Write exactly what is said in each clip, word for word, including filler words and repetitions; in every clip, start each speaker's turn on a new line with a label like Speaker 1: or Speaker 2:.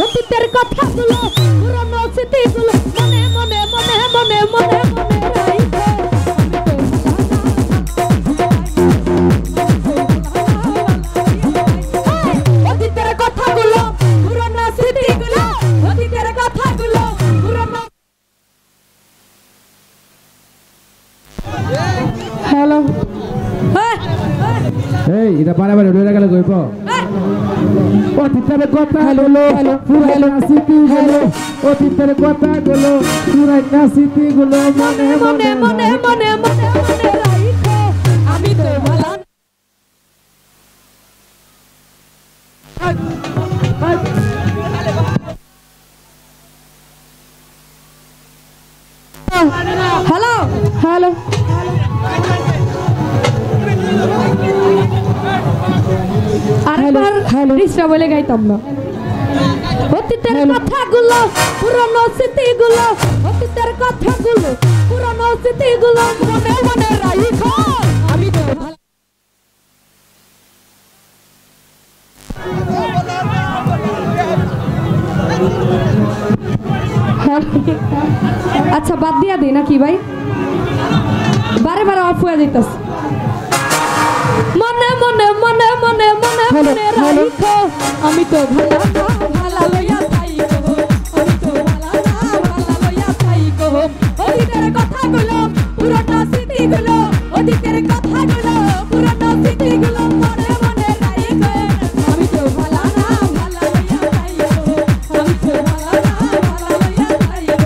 Speaker 1: অতীতের কথাগুলো পুরনো স্মৃতিগুলো মনে মনে মনে মনে মনে মনে রাইখো অতীতের কথাগুলো পুরনো স্মৃতিগুলো অতীতের কথাগুলো পুরনো হ্যালো
Speaker 2: এই এটা বারে ডরে গেল কইব অতীতের কথা হলো পুরানো স্মৃতিগুলো অতীতের কথাগুলো পুরানো স্মৃতিগুলো মনে
Speaker 1: মনে মনে মনে মনে মনে রাইখো আমি তো ভালো হ্যালো হ্যালো আরেকবার রিস্টা বলে গাইতাম না অতীতের কথাগুলো পুরনো স্মৃতিগুলো অতীতের কথাগুলো পুরনো স্মৃতিগুলো মনে মনে রাইখো আমি তো আচ্ছা বাদ দিয়া দিই নাকি ভাই বারে বারে অফ হয়ে যাইতাস মনে মনে মনে মনে মনে মনে রাইখো আমি তো ভালো না ভালো লইয়া থাইকো আমি তো ভালো না ভালো লইয়া থাইকো অতীতের কথাগুলো পুরনো স্মৃতিগুলো অতীতের কথাগুলো পুরনো স্মৃতিগুলো মনে মনে রাইখো আমি তো ভালো না ভালো লইয়া থাইকো আমি তো ভালো না ভালো লইয়া থাইকো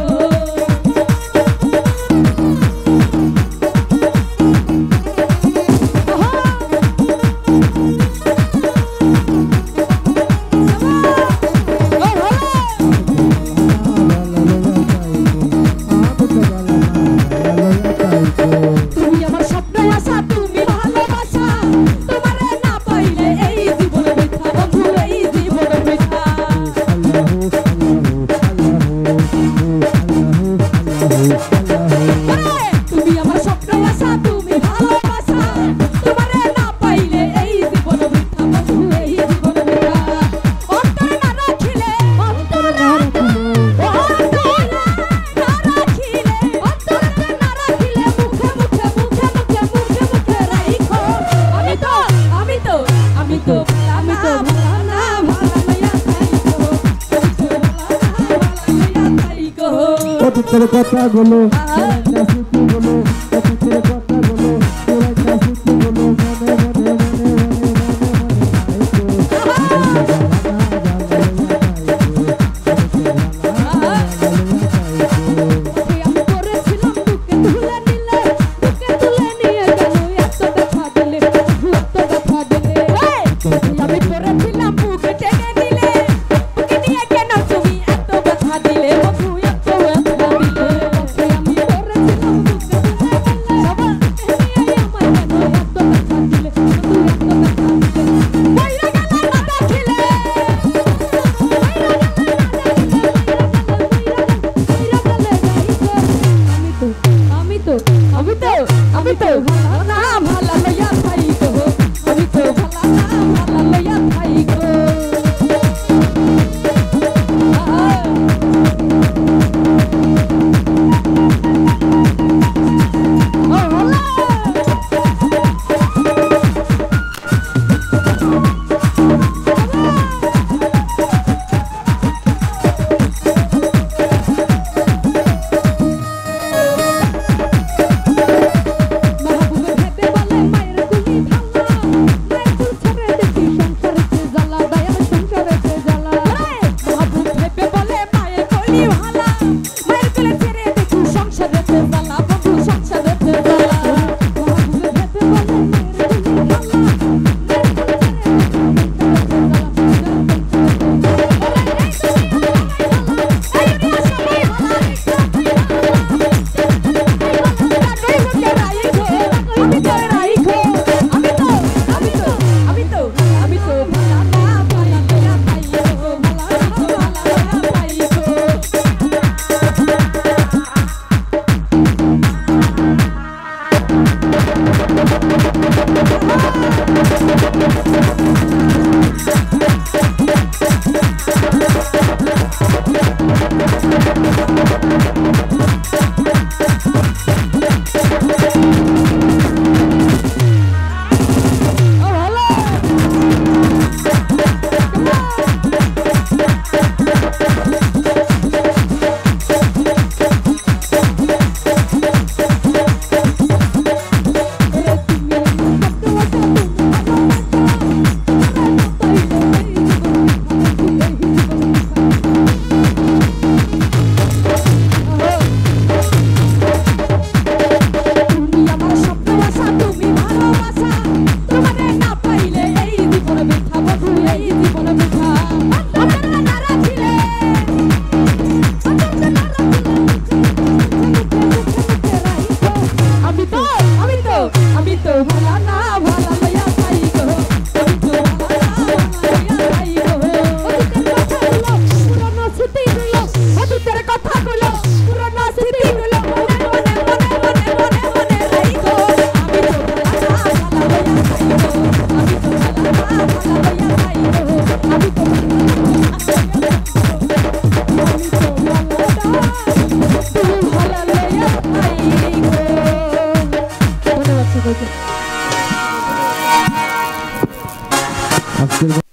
Speaker 2: অতীতের কথাগুলো পুরানো স্মৃতিগুলো অতীতের কথাগুলো পুরানো স্মৃতিগুলো মনে মনে মনে আজকের